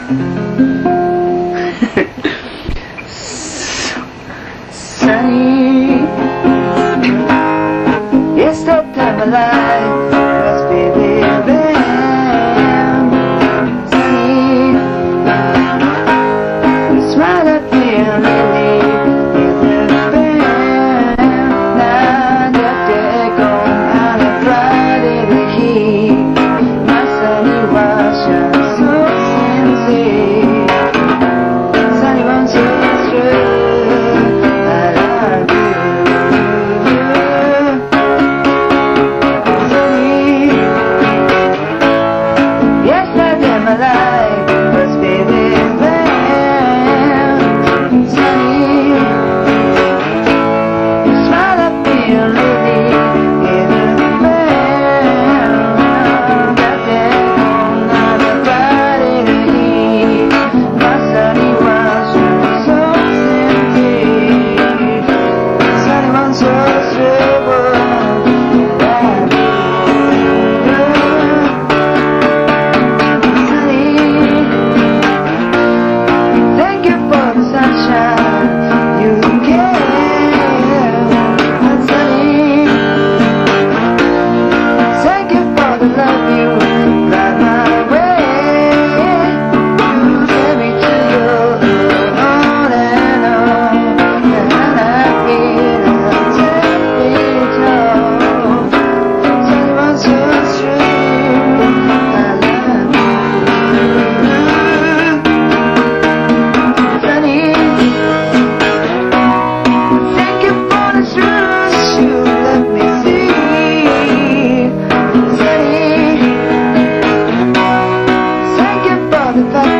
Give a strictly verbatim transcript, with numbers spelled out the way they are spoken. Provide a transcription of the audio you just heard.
Sunny, it's the time of life must be living. Sunny, you smile at me and really in the band. Now that they're gone out of bright in the heat, my sunny was shine so sincere. Sunny wants you through. The fact